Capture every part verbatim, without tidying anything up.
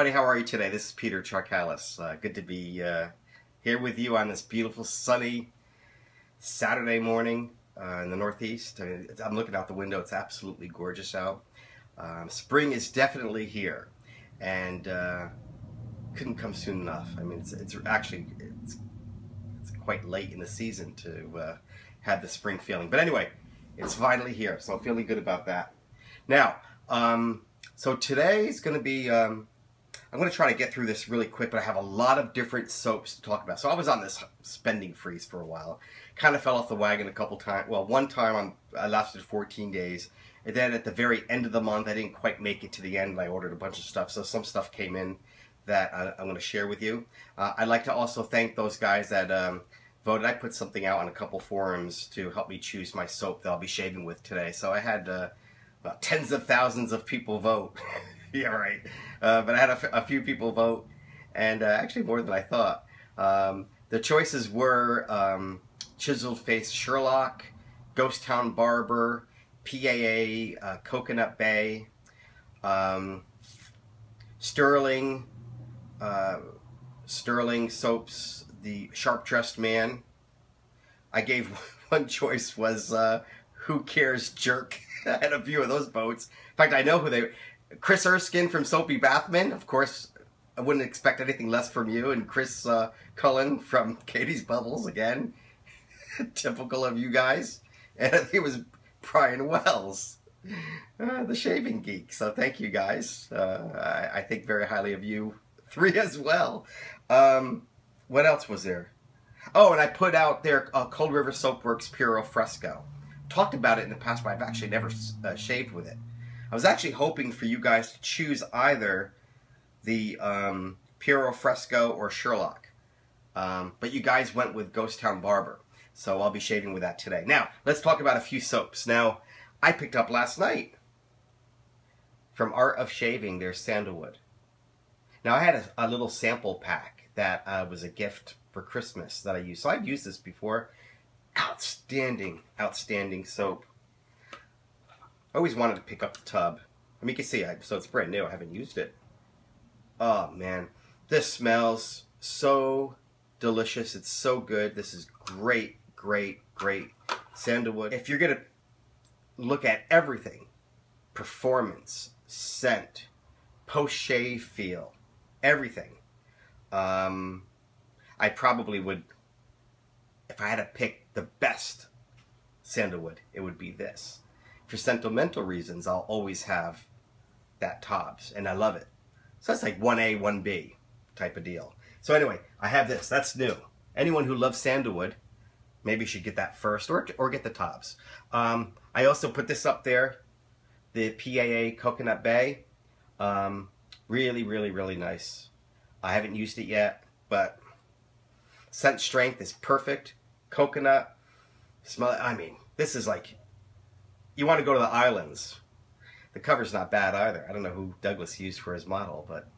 everybody, how are you today? This is Peter Charkalis. Uh, good to be uh, here with you on this beautiful sunny Saturday morning uh, in the Northeast. I mean, I'm looking out the window. It's absolutely gorgeous out. Um, spring is definitely here, and uh, couldn't come soon enough. I mean, it's, it's actually it's, it's quite late in the season to uh, have the spring feeling. But anyway, it's finally here, so I'm feeling good about that. Now, um, so today is going to be, um, I'm going to try to get through this really quick, but I have a lot of different soaps to talk about. So I was on this spending freeze for a while. Kind of fell off the wagon a couple times. Well, one time on, I lasted fourteen days. And then at the very end of the month, I didn't quite make it to the end. I ordered a bunch of stuff. So some stuff came in that I, I'm going to share with you. Uh, I'd like to also thank those guys that um, voted. I put something out on a couple forums to help me choose my soap that I'll be shaving with today. So I had uh, about tens of thousands of people vote. Yeah, right. Uh, but I had a, a few people vote, and uh, actually more than I thought. Um, the choices were um, Chiseled Face Sherlock, Ghost Town Barber, P A A, uh, Coconut Bay, um, Stirling, uh, Stirling soaps, the Sharp Dressed Man. I gave one choice was uh, Who Cares Jerk. I had a few of those votes. In fact, I know who they. Chris Erskine from Soapy Bathman, of course. I wouldn't expect anything less from you. And Chris uh, Cullen from Katie's Bubbles, again. Typical of you guys. And I think it was Brian Wells, uh, the shaving geek. So thank you guys. Uh, I, I think very highly of you three as well. Um, what else was there? Oh, and I put out their uh, Cold River Soapworks Puro Fresco. Talked about it in the past, but I've actually never uh, shaved with it. I was actually hoping for you guys to choose either the um, Puro Fresco or Sherlock. Um, but you guys went with Ghost Town Barber. So I'll be shaving with that today. Now, let's talk about a few soaps. Now, I picked up last night from Art of Shaving their Sandalwood. Now, I had a, a little sample pack that uh, was a gift for Christmas that I used. So I've used this before. Outstanding, outstanding soap. I always wanted to pick up the tub. I mean, you can see, I, so it's brand new. I haven't used it. Oh, man. This smells so delicious. It's so good. This is great, great, great sandalwood. If you're going to look at everything, performance, scent, post-shave feel, everything, um, I probably would, if I had to pick the best sandalwood, it would be this. For sentimental reasons, I'll always have that Tobbs, and I love it. So that's like one A, one B type of deal. So anyway, I have this. That's new. Anyone who loves sandalwood, maybe should get that first, or, or get the Tobbs. Um, I also put this up there, the P A A Coconut Bay. Um, really, really, really nice. I haven't used it yet, but scent strength is perfect. Coconut, smell, I mean, this is like, you want to go to the islands. The cover's not bad either. I don't know who Douglas used for his model, but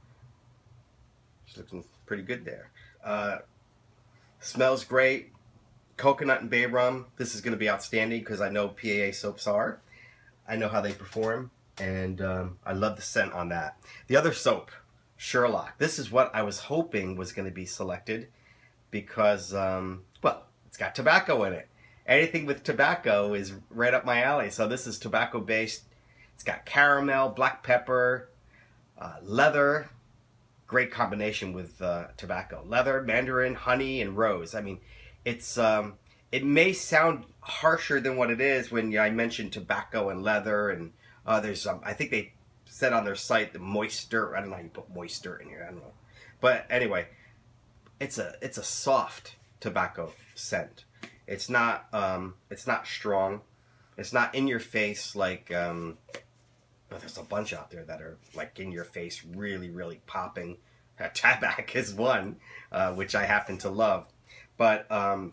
she's looking pretty good there. Uh, smells great. Coconut and bay rum. This is going to be outstanding because I know P A A soaps are. I know how they perform, and um, I love the scent on that. The other soap, Sherlock. This is what I was hoping was going to be selected because, um, well, it's got tobacco in it. Anything with tobacco is right up my alley. So this is tobacco based. It's got caramel, black pepper, uh, leather. Great combination with uh, tobacco. Leather, mandarin, honey, and rose. I mean, it's um, it may sound harsher than what it is when I mentioned tobacco and leather. And uh, there's um, I think they said on their site the moisture. I don't know how you put moisture in here. I don't know. But anyway, it's a it's a soft tobacco scent. It's not, um, it's not strong. It's not in your face like, um, well, there's a bunch out there that are like in your face, really, really popping. Uh, Tabac is one, uh, which I happen to love. But um,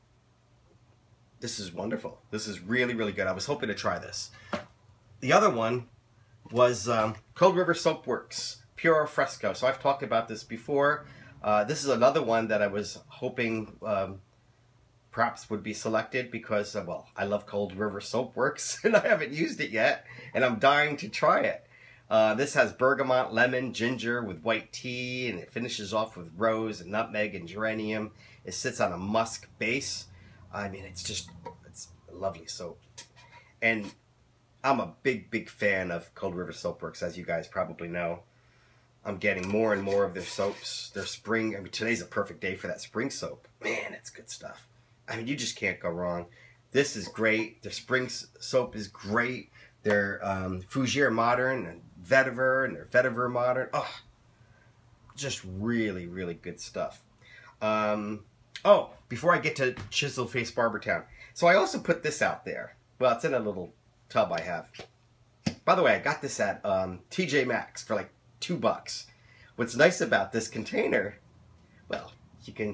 this is wonderful. This is really, really good. I was hoping to try this. The other one was um, Cold River Soapworks Puro Fresco. So I've talked about this before. Uh, this is another one that I was hoping um, perhaps would be selected because, uh, well, I love Cold River Soapworks and I haven't used it yet and I'm dying to try it. Uh, this has bergamot, lemon, ginger with white tea, and it finishes off with rose and nutmeg and geranium. It sits on a musk base. I mean, it's just, it's a lovely soap. And I'm a big, big fan of Cold River Soapworks, as you guys probably know. I'm getting more and more of their soaps. Their spring, I mean, today's a perfect day for that spring soap. Man, it's good stuff. I mean, you just can't go wrong. This is great. Their spring soap is great. Their um, Fougere Modern and Vetiver and their Vetiver Modern. Oh, just really, really good stuff. Um, oh, before I get to Chiseled Face Barbertown. So I also put this out there. Well, it's in a little tub I have. By the way, I got this at um, T J Maxx for like two bucks. What's nice about this container, well, you can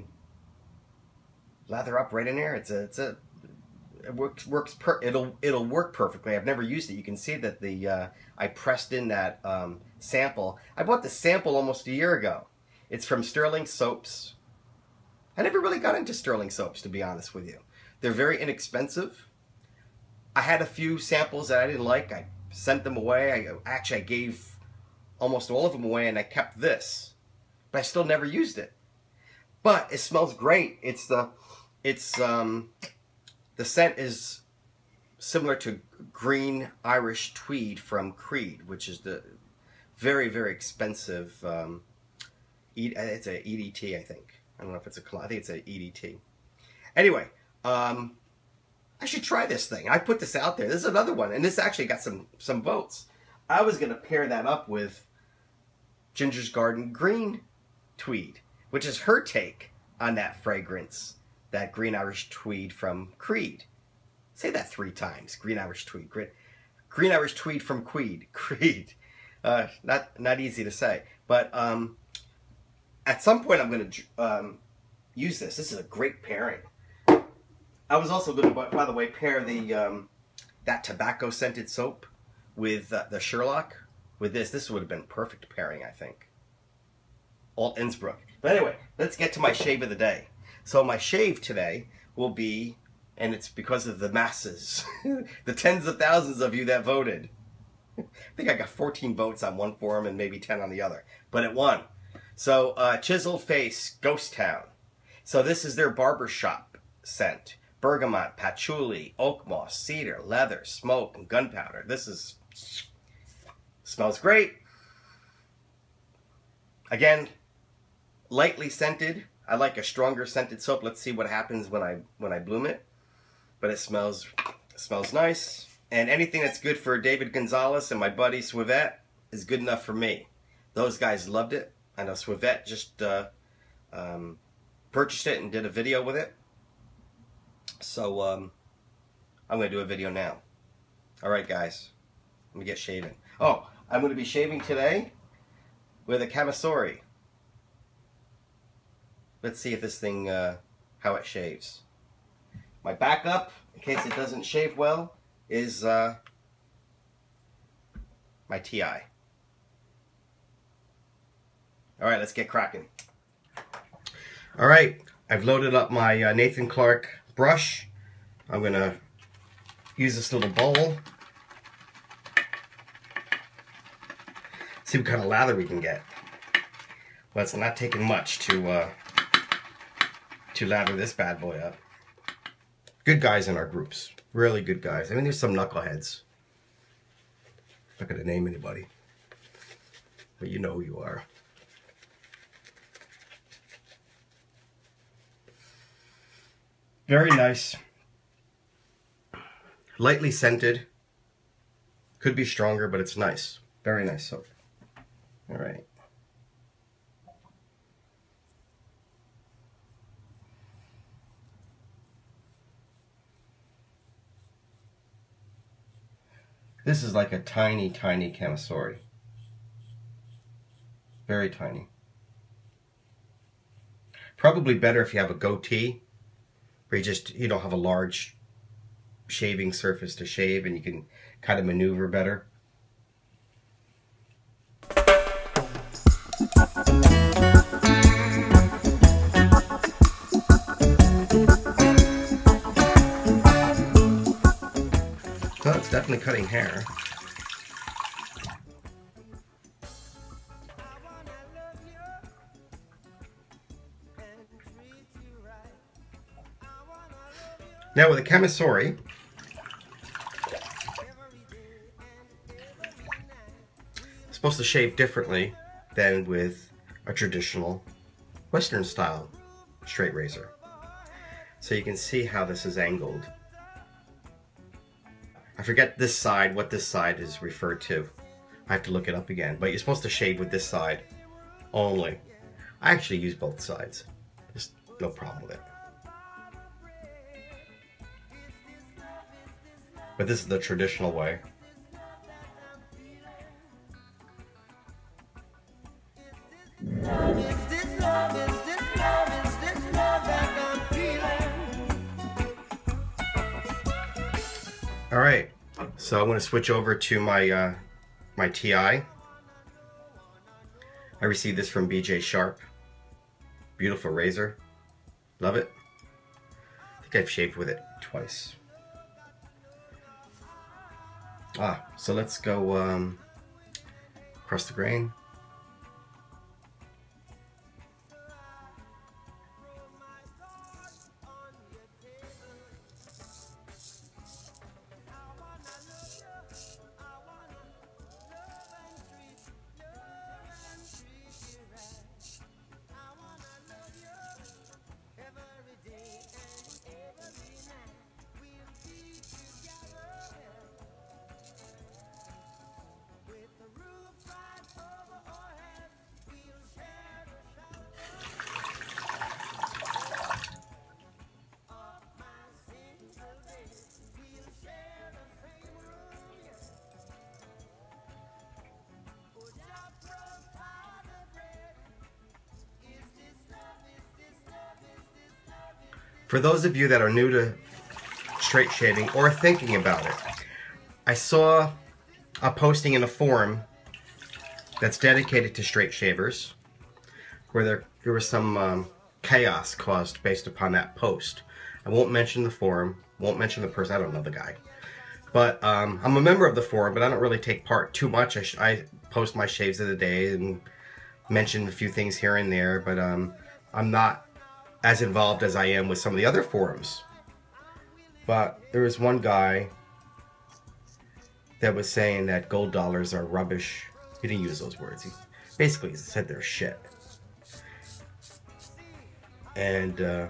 lather up right in there. It's a, it's a, it works, works per, it'll, it'll work perfectly. I've never used it. You can see that the, uh, I pressed in that um, sample. I bought the sample almost a year ago. It's from Stirling Soaps. I never really got into Stirling Soaps, to be honest with you. They're very inexpensive. I had a few samples that I didn't like. I sent them away. I actually I gave almost all of them away, and I kept this, but I still never used it. But it smells great. It's the, it's um, the scent is similar to green Irish tweed from Creed, which is the very, very expensive. Um, e it's a E D T, I think. I don't know if it's a. I think it's a E D T. Anyway, um, I should try this thing. I put this out there. This is another one, and this actually got some some votes. I was gonna pair that up with Ginger's Garden Green Tweed, which is her take on that fragrance, that green Irish tweed from Creed. Say that three times. Green Irish tweed. Green, green Irish tweed from Creed. Creed. Uh, not not easy to say, but um, at some point I'm going to um, use this. This is a great pairing. I was also going to, by the way, pair the um, that tobacco scented soap with uh, the Sherlock with this. This would have been perfect pairing, I think. Alt Innsbruck. But anyway, let's get to my shave of the day. So my shave today will be, and it's because of the masses, the tens of thousands of you that voted. I think I got fourteen votes on one forum and maybe ten on the other, but it won. So uh, Chiseled Face Ghost Town. So this is their barbershop scent. Bergamot, patchouli, oak moss, cedar, leather, smoke, and gunpowder. This is, smells great. Again, lightly scented. I like a stronger scented soap. Let's see what happens when I when I bloom it. But it smells it smells nice. And anything that's good for David Gonzalez and my buddy Swivette is good enough for me. Those guys loved it. I know Swivette just uh, um, purchased it and did a video with it. So um, I'm going to do a video now. All right, guys. Let me get shaving. Oh, I'm going to be shaving today with a Camisori. Let's see if this thing, uh, how it shaves. My backup, in case it doesn't shave well, is uh, my T I. All right, let's get cracking. All right, I've loaded up my uh, Nathan Clark brush. I'm going to use this little bowl. See what kind of lather we can get. Well, it's not taking much to uh, to lather this bad boy up. Good guys in our groups. Really good guys. I mean, there's some knuckleheads. Not going to name anybody. But you know who you are. Very nice. Lightly scented. Could be stronger, but it's nice. Very nice soap. All right. This is like a tiny, tiny Camisori. Very tiny. Probably better if you have a goatee, where you just, you don't have a large shaving surface to shave and you can kind of maneuver better. So it's definitely cutting hair. Now with a Camisori, it's supposed to shave differently than with a traditional Western style straight razor. So you can see how this is angled. I forget this side, what this side is referred to. I have to look it up again, but you're supposed to shave with this side only. I actually use both sides. There's no problem with it. But this is the traditional way. All right, so I'm going to switch over to my uh, my T I. I received this from B J Sharp. Beautiful razor. Love it. I think I've shaved with it twice. Ah, so let's go um, across the grain. For those of you that are new to straight shaving or thinking about it, I saw a posting in a forum that's dedicated to straight shavers where there, there was some um, chaos caused based upon that post. I won't mention the forum, won't mention the person, I don't know the guy. But um, I'm a member of the forum, but I don't really take part too much. I, sh I post my shaves of the day and mention a few things here and there, but um, I'm not as involved as I am with some of the other forums. But there was one guy that was saying that gold dollars are rubbish. He didn't use those words. He basically said they're shit. And uh,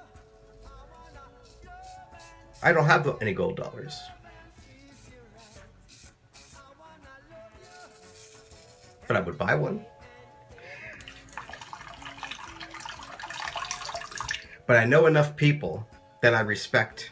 I don't have any gold dollars. But I would buy one. But I know enough people that I respect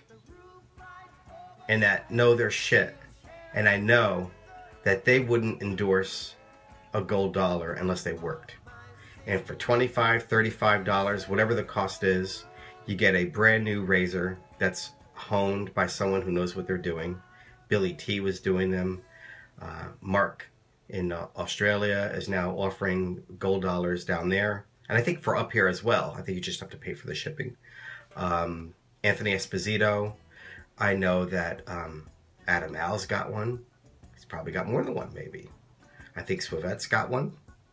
and that know their shit. And I know that they wouldn't endorse a gold dollar unless they worked. And for twenty-five dollars, thirty-five dollars, whatever the cost is, you get a brand new razor that's honed by someone who knows what they're doing. Billy T was doing them. Uh, Mark in uh, Australia is now offering gold dollars down there. And I think for up here as well. I think you just have to pay for the shipping. Um, Anthony Esposito. I know that um, Adam Al's got one. He's probably got more than one, maybe. I think Swivet's got one.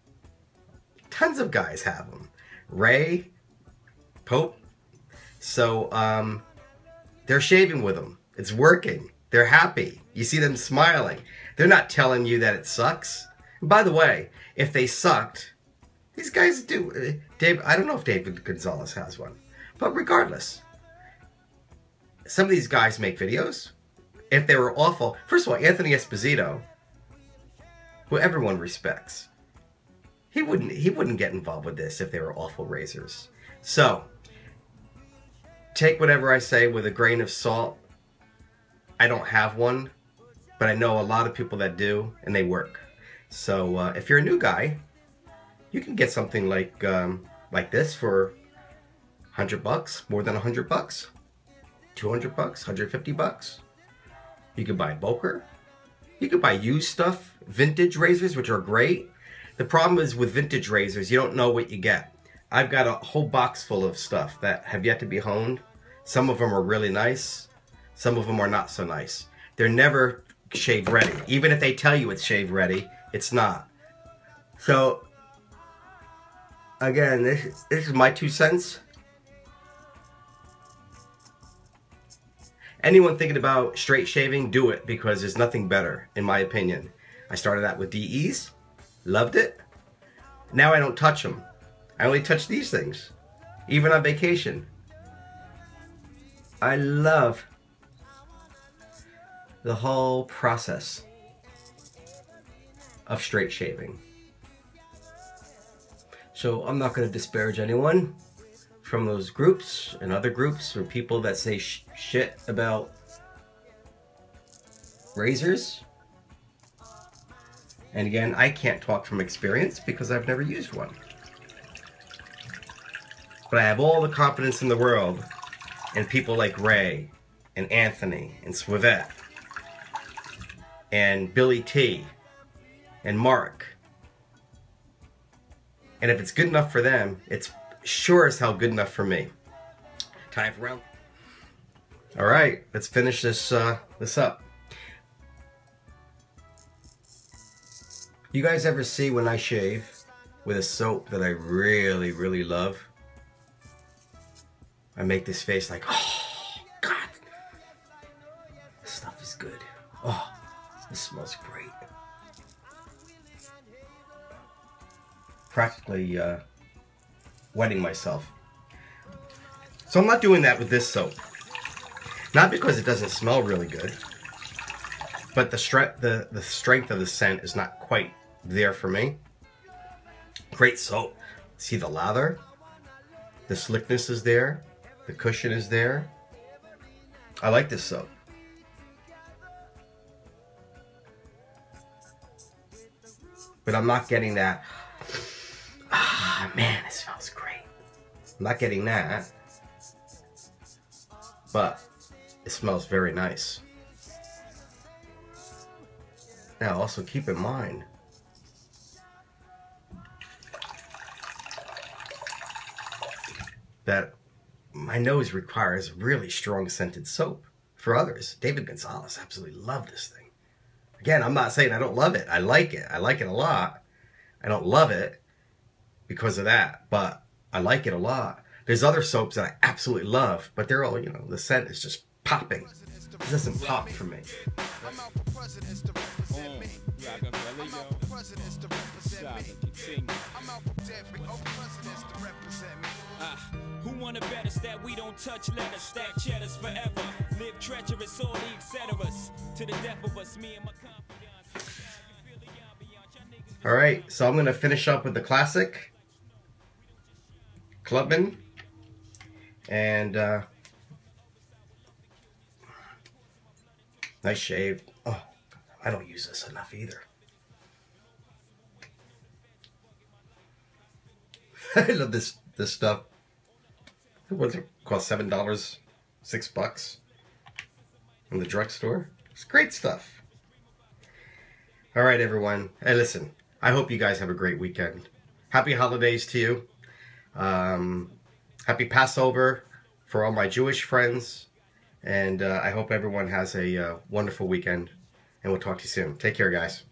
Tons of guys have them. Ray, Pope. So um, they're shaving with them. It's working. They're happy. You see them smiling. They're not telling you that it sucks. And by the way, if they sucked, these guys do. Dave, I don't know if David Gonzalez has one. But regardless, some of these guys make videos. If they were awful, first of all, Anthony Esposito, who everyone respects, he wouldn't he wouldn't get involved with this if they were awful razors. So take whatever I say with a grain of salt. I don't have one, but I know a lot of people that do, and they work. So uh, if you're a new guy, you can get something like um, like this for a hundred bucks, more than a hundred bucks, two hundred bucks, one hundred fifty bucks. You could buy Boker. You could buy used stuff, vintage razors, which are great. The problem is with vintage razors, you don't know what you get. I've got a whole box full of stuff that have yet to be honed. Some of them are really nice. Some of them are not so nice. They're never shave ready. Even if they tell you it's shave ready, it's not. So, again, this is, this is my two cents. anyone thinking about straight shaving, do it, because there's nothing better, in my opinion. I started out with D Es, loved it. Now I don't touch them. I only touch these things, even on vacation. I love the whole process of straight shaving. So I'm not going to disparage anyone from those groups and other groups or people that say sh shit about razors. And again, I can't talk from experience because I've never used one. But I have all the confidence in the world in people like Ray and Anthony and Swivette and Billy T and Mark. And if it's good enough for them, it's sure as hell good enough for me. Time for round. All right, let's finish this uh, this up. You guys ever see when I shave with a soap that I really, really love? I make this face like, oh, God. This stuff is good. Oh, this smells great. Practically uh, wetting myself. So I'm not doing that with this soap. Not because it doesn't smell really good, but the, stre the, the strength of the scent is not quite there for me. Great soap. See the lather? The slickness is there. The cushion is there. I like this soap. But I'm not getting that, ah, man, it smells great. I'm not getting that. But it smells very nice. Now also keep in mind that my nose requires really strong scented soap for others. David Gonzalez absolutely loved this thing. Again, I'm not saying I don't love it. I like it. I like it a lot. I don't love it because of that, but I like it a lot. There's other soaps that I absolutely love, but they're all, you know, the scent is just popping. It doesn't pop for me. Who wanna bet us that we don't touch letters, stack cheddars forever, live treacherous, all the et ceteras, to the death of us, me and my confidants. All right, so I'm gonna finish up with the classic Clubman, and uh, nice shave. Oh, I don't use this enough either. I love this this stuff. What does it cost? Seven dollars, six bucks in the drugstore. It's great stuff. All right, everyone. Hey, listen. I hope you guys have a great weekend. Happy holidays to you. Um, happy Passover for all my Jewish friends, and uh, I hope everyone has a uh, wonderful weekend. And we'll talk to you soon. Take care, guys.